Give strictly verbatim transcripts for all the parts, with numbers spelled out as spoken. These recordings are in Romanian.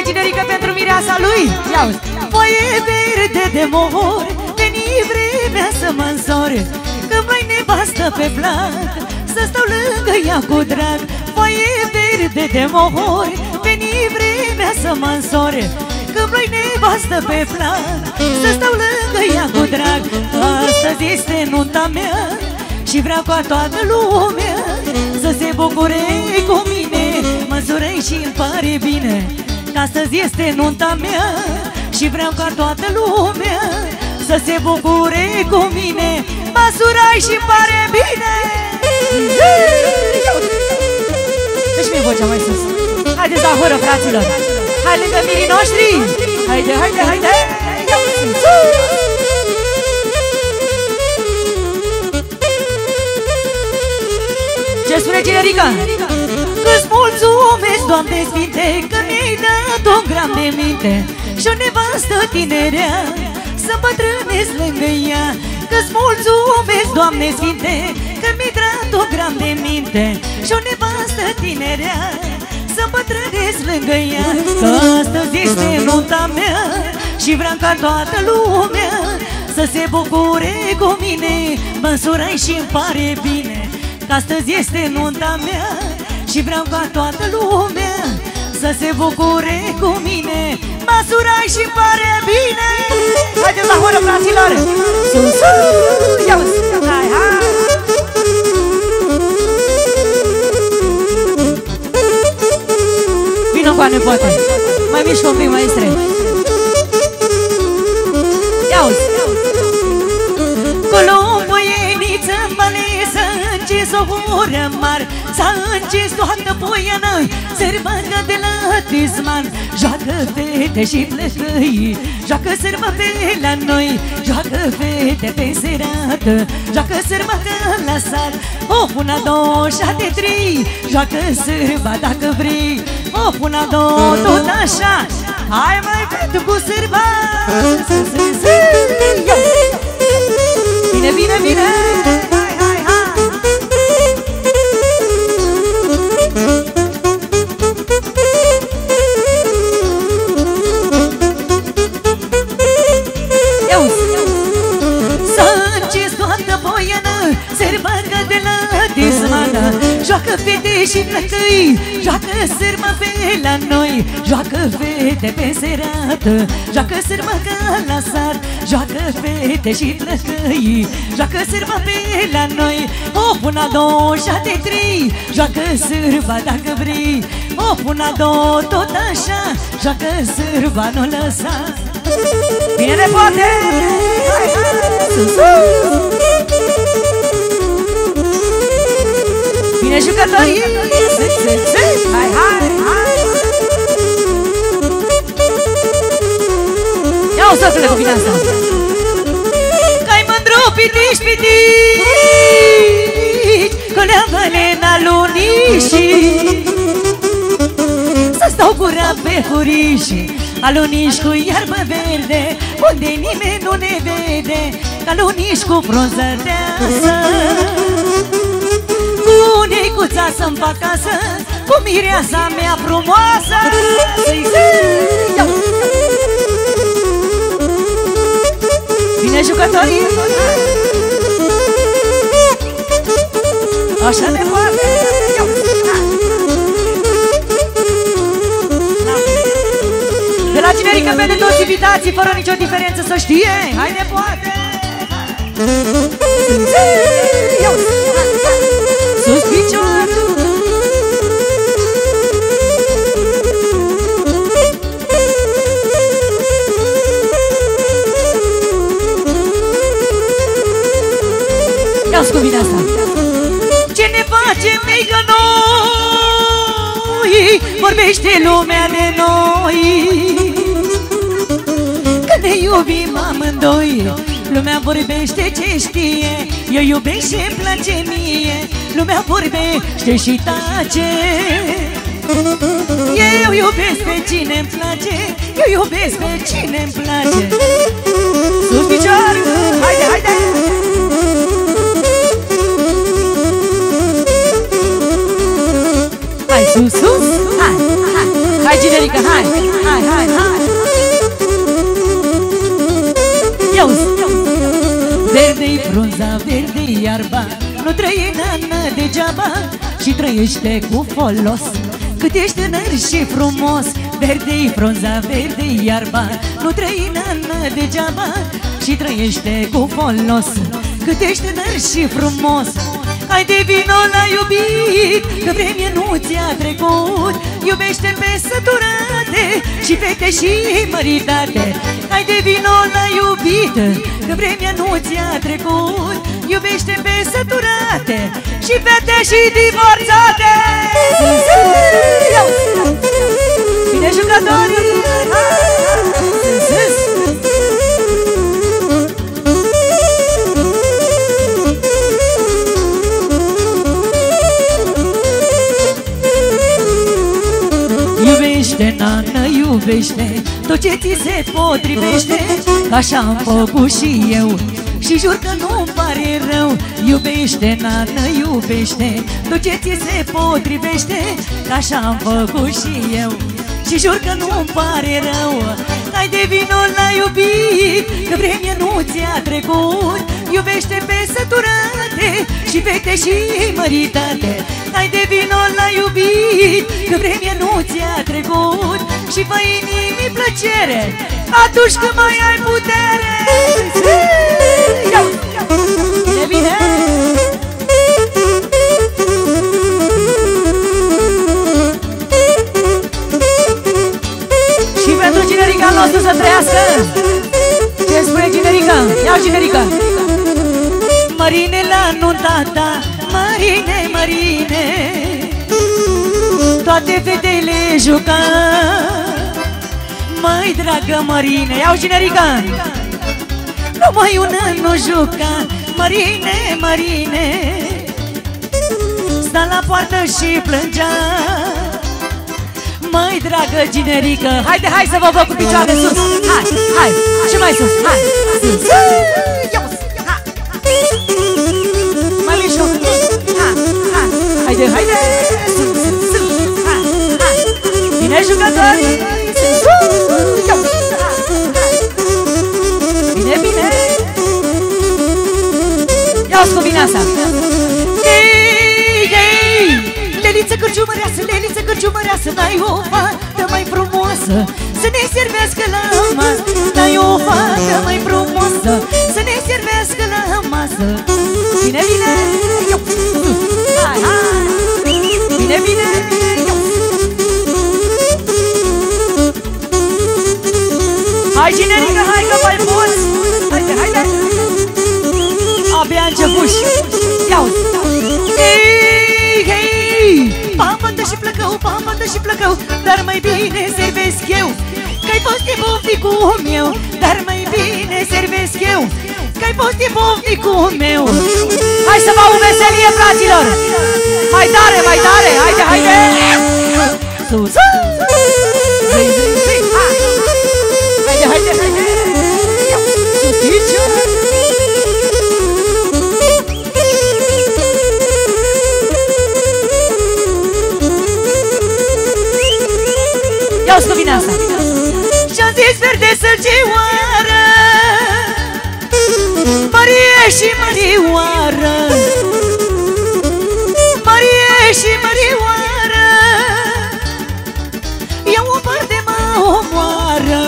generică pentru mireasa lui. Ia-uzi. Foaie verde de mor, veni vremea să mă însor, că mai nevastă pe plac, să stau lângă ea cu drag. Foaie verde de mor, veni vremea să mă însor, că mai nevastă pe plac, să stau lângă ea cu drag. Astăzi este nunta mea și vreau ca toată lumea să se bucure cu mine. Măsură-i și-mi pare bine că astăzi este nunta mea și vreau ca toată lumea să se bucure cu mine. Măsură-i și-mi pare bine. Deci mi-e vocea mai sus. Haideți la horă, fraților. Hai lângă mirii noștri. Haide, haide, haide. Ce spune generica? Că-ți mulțumesc, Doamne Sfinte, că mi-ai dat un gram de minte și o nevastă tinerea să bătrânesc lângă ea. Că-ți mulțumesc, Doamne Sfinte, că mi-ai dat un gram de minte și o nevastă tinerea să bătrânesc lângă ea. Că astăzi este nunta mea și vreau ca toată lumea să se bucure cu mine. Măsură-i și-mi pare bine că astăzi este nunta mea și vreau ca toată lumea să se bucure cu mine. Măsură-i și-mi pare bine. Haideți la horă, fraților. Sus, sus, ia-uzi. Hai, hai. Vină cu ane, poate. Mai mișcă un pic, maestre. Ia-uzi. Colomboieniță malesă, încins o horă mare, s-a încins toată poiană, sărbăcă de la Tisman. Joacă fete și plăcăi, joacă sârbă pe la noi, joacă fete pe serată, joacă sârbă la sat. O puna două, șapte, trei, joacă sârba dacă vrei. O puna două, tot așa, hai mai pentru cu sârba. Bine, bine, bine. Hai, hai, hai. Ia-uzi. S-a încins toată poiană, sârbăcă de la Tismană. Joacă fete și plăcăi, joacă sârmă pe la noi, joacă fete pe serată, joacă sârmă ca la sat. Joacă fete și plăcăi, joacă sârba pe la noi. O puna două, șapte, trei, joacă sârba dacă vrei. O puna două, tot așa, joacă sârba, nu lăsa. Bine ne poate! Hai, hai, sus, sus. Bine jucătorii! Hai, hai, hai! Ia-o sotule cu bine asta! Că-i mândru pitici, pitici, că le-am vălena lunișii, să stau gura pe furiși, aluniși cu iarbă verde, unde nimeni nu ne vede, aluniși cu frunză deasă. Cu neicuța să-mi fac casă, cu mireasa mea frumoasă. Bine jucătorii! Așa de poate! De la generică pentru toți invitații, fără nicio diferență, să știe! Haide, poate! Sus picior! Ia-ți cu bine asta! Ce ne facem, mică, noi? Vorbește lumea de noi, că ne iubim amândoi. Lumea vorbește ce știe, eu iubesc și-mi place mie. Lumea vorbește și tace, eu iubesc pe cine-mi place, eu iubesc pe cine-mi place. Sus picioare, haide, haide! Hai sus, sus, hai, hai! Hai, generică, hai, hai, hai, hai. Ia-uzi, verde-i frunza, verde-i iarba, nu trăie nană degeaba și trăiește cu folos. Cât ești tânăr și frumos, verde-i frunza, verde-i iarba, nu trăie nană degeaba și trăiește cu folos. Cât ești tânăr și frumos, hai de vino la iubit, că vremea nu ți-a trecut. Iubește pe săturate și fete și măritate. Hai de vino la iubit, că vremea nu ți-a trecut. Iubește pe săturate și fete și divorțate. Bine jucători! Iubește, nană, iubește tot ce ți se potrivește, că așa am făcut și eu și jur că nu-mi pare rău. Iubește, nană, iubește tot ce ți se potrivește, că așa am făcut și eu și jur că nu-mi pare rău. Hai de vino la iubit, că vremea nu ți-a trecut. Iubește pe săturate și fete și măritate. Hai de vino la iubit, că vremea nu ți-a trecut și fă inimii plăcere atunci când mai ai putere. Bine, bine! Și pentru generica nostru să trăiască. Ce spune generica? Iau generica. Mărine la nunta ta, Mărine, Mărine, toate fetele juca. Măi, dragă Mărine, iau generica. Numai una nu juca, Mărine, Mărine, sta la poartă și plângea. Măi, dragă generică, haide, hai să vă văd cu picioare sus. Hai, hai, și mai sus, hai, sus. Mai mișcă, hai, hai, haide, haide. Bine jucători. Bine, bine. Ia-o-ți cu bine asta. Ei, ei, Leliță cârciumăreasă, Leliță cârciumăreasă, n-ai o fată mai frumoasă să ne servească la masă. N-ai o fată mai frumoasă să ne servească la masă. Bine, bine. Hai, hai. Bine, bine. Hai, generică, hai că mai poți. Haide, haide. Abia început. Ia-uzi. Ei, ei, pambătă și plăcău, pambătă și plăcău, dar mai bine servesc eu, că-ai fost de bofticul meu. Dar mai bine servesc eu, că-ai fost de bofticul meu. Hai să vă o veselie, fraților. Mai tare, mai tare, haide, haide. Sus. Zi, zi, zi, hai. Haide, haide, haide. Sustice. Ia-o-ți cu bine asta. Și-am zis verde sălcioară, Mărie și Mărioară, Mărie și Mărioară, ia o parte mă omoară.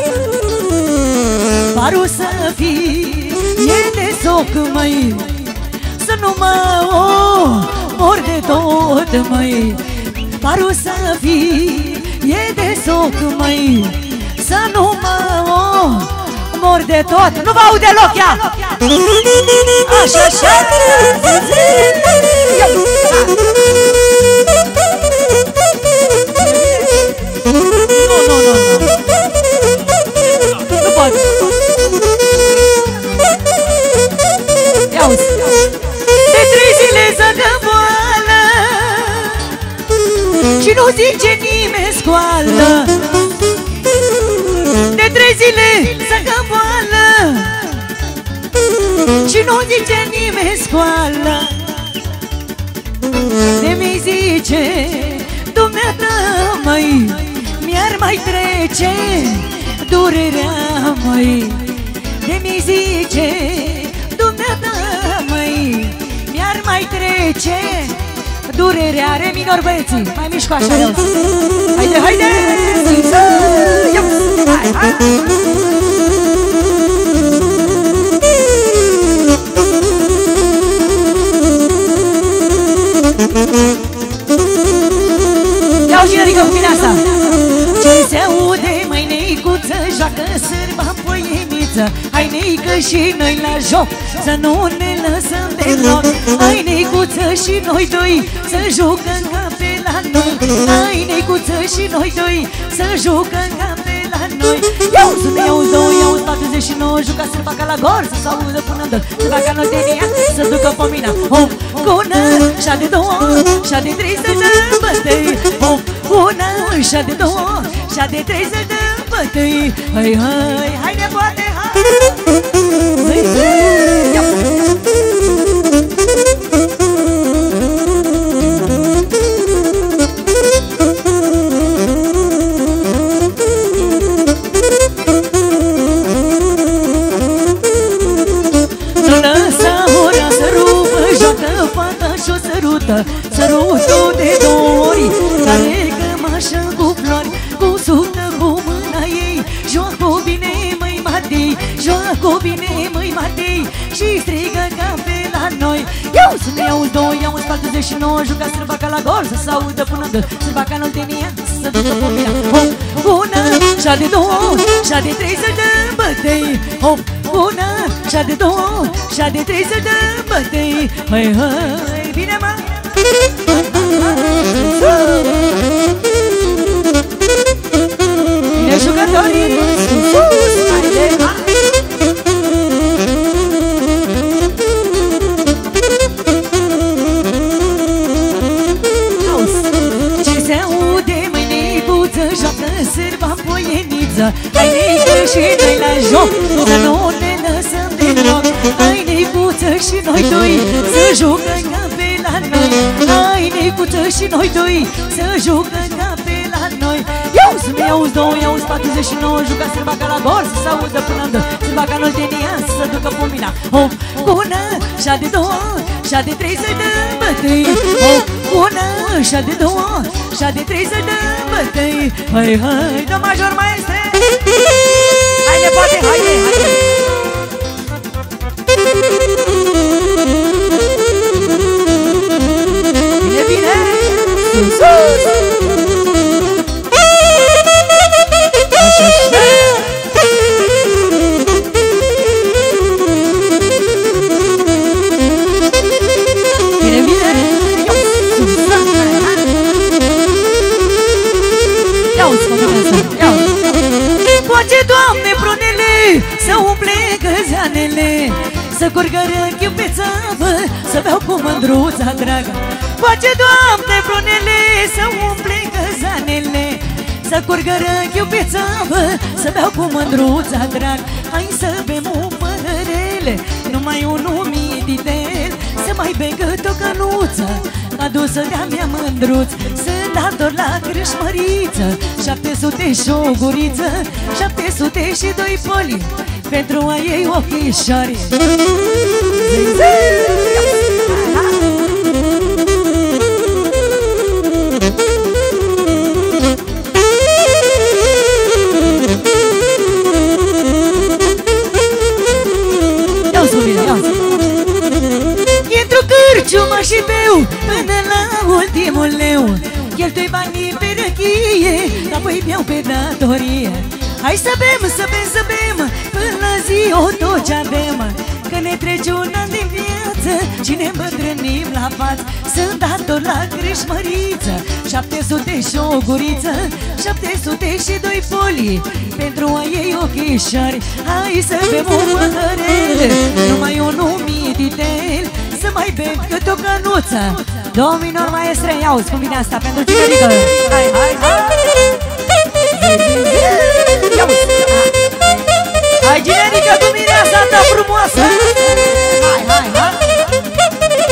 Parul să fii e de soc, măi, să nu mă omor de tot, măi. Parul să fii e de soc, măi, să nu mă omor de tot. Nu vă aud deloc, ia! Așa, așa! Nu, nu, nu, nu! Nu pot! Ia-uzi! De trei zile zăgăboală și nu zice nimeni scoală. De trei zile zăgăboală și nu zice nimeni scoală. De mi zice dumneata, măi, trece durerea, măi, de mi zice dumneata, măi, mi-ar mai trece durerea. Re minor, băieții, mai mișcă așa. Haide, haide! Hai, hai! Ia-o și ridică cu mine asta. Ce se aude, mai neicuță, joacă sârba poieniță. Hai neică și noi la joc, să nu ne lăsăm deloc. Hai neicuță și noi doi, să jucăm ca pe la noi. Hai neicuță și noi doi, să jucăm ca pe la noi. Iau sunt, iau doi, iau patruzeci și nouă, juca sârba ca la gor, să s-audă până în doi. Sârba ca noi de ea, să ducă pe mine. Hop, gună, șa de două, șa de trei să dăm bătăi. Hop, gună, șa de două, șa de trei să dăm bătăi. Hai, hai, hai nepoate, hai! Zăi, zăi, ia! Sărutul de dori, care cămașă cu flori, cu sută cu mâna ei. Joacă bine, măi Matei, joacă bine, măi Matei, și strigă ca pe la noi. Iau sunt, iau doi, iau patruzeci și nouă, juca sârba ca la gol, să s-audă până în doi. Sârba ca în Oltenia, să ducă pe mine. Hop, bună, șa de două, șa de trei să dăm bătăi. Hop, bună, șa de două, șa de trei să dăm bătăi. Hai, hai, bine mă! Bine jucătorii, sus, haide, hai! Ce se aude, măi neicuță, joacă sârba poieniță. Hai neică și noi la joc, să nu ne lăsăm deloc. Hai neicuță și noi doi, să jucăm ca pe la noi. Hai neicuță și noi doi, să jucăm ca pe la noi. Iau sunt, iau doi, iau patruzeci și nouă, juca sârba ca la gol, să s-audă până în doi. Sârba ca în Oltenia, să ducă pe mine. Hop, gună, șa de două, șa de trei să dăm bătăi. Hop, gună, șa de două, șa de trei să dăm bătăi. Hai, hai, do major, maestre! Hai nepoate, haide, haide! Bine, bine! Sus, sus! Așa, așa! Bine, bine! Sus, sus! Ia-uți, mă, ia! Poate, Doamne, prunele, să umple găzeanele, să curgă râchiu pe țavă, să beau cu mândruța dragă. Poate, Doamne, prunele, să umple găzeanele, să curgă râchiu pe țavă, să beau cu mândruța dragă. Hai să bem o păhărele, numai un umiditel, să mai begă o cănuță, adusă de-a mea mândruț. Să dator la crâșmăriță, șapte sute și o guriță, șapte sute și doi poli, pentru a ei ochișori. Ia-o-ți cu mine, ia-o-ți. Intru cârciuma și beu până la ultimul leu, cheltui banii pe răchie, apoi beau pe datorie. Hai să bem, să bem, să bem, până la zi o tot ce avem, că ne trece un an din viață și ne îmbătrânim la față. Sunt dator la crâșmăriță, șapte sute și o guriță, șapte sute și doi poli, pentru a ei ochișori. Hai să bem o păhărele, numai un umiditel, să mai bem cât o cănuță. Dominor maestre, iau-ți cum vine asta pentru Cinerică. Hai, hai, hai! Hai, Cinerică, cu mine asta ta frumoasă! Hai, hai, hai!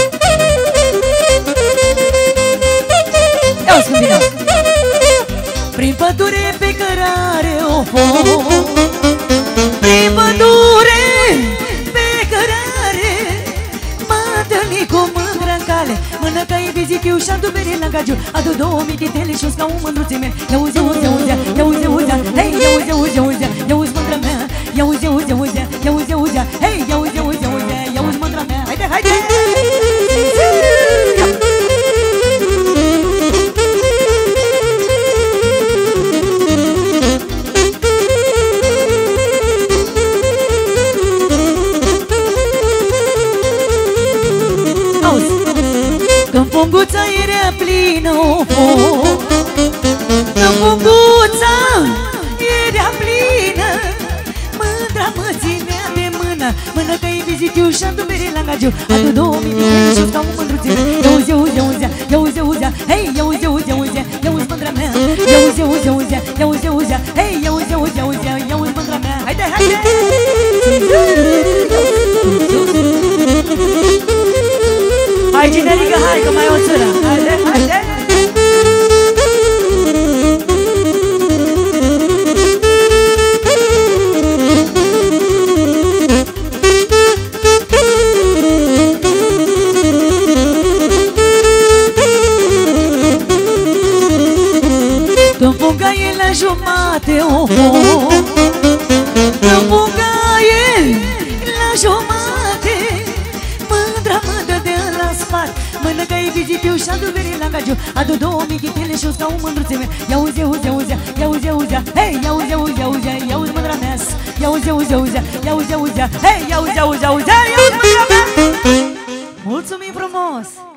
Iau-ți cum vine asta. prin pădure pe cărare o foc. Prin pădure pe cărare m-a întâlnit cu mândră în cale. Mână ca e vizitiu și-adu bere la gagiu. Adu două mititele și-o ca un mândruțe mea. Ia-uzi, auzi, auzi, ia-uzi, auzi, hei, ia-uzi, auzi, auzi, ia-uzi mândră mea. Ia-uzi, auzi, auzi, ia-uzi, auzi, hei, ia-uzi, auzi, auzi, ia-uzi mândră mea. Haide, haide! Când funguța era plină o foc, când funguța era plină, mândra mă ținea de mână. Mână că e vizitiu și-adu bere la gagiu. Adu două mititele și-o ca un mândruțe. Ia-uzi, auzi, auzi, ia-uzi, auzi, hei, ia-uzi, auzi, auzi, ia-uzi mândra mea. Ia-uzi, auzi, auzi, ia-uzi, auzi, hei, ia-uzi, auzi, auzi, ia-uzi mândra mea. Haide, haide! Hai, generică, hai, că mai e o țără. Haide, haide! Când fuga e la jumate, o foc. Când fuga e la jumate, mândra mă dădea la spate. Mână ca e vizitiu și-adu bere la gagiu. Adu două mititele și-o ca un mândruțe mea. Ia-uzi, auzi, auzi, ia-uzi, auzi, hei, ia-uzi, auzi, auzi, ia-uzi mândra mea. Ia-uzi, auzi, auzi, ia-uzi, auzi, hei, ia-uzi, auzi, auzi, ia-uzi mândra mea. Mulțumim frumos!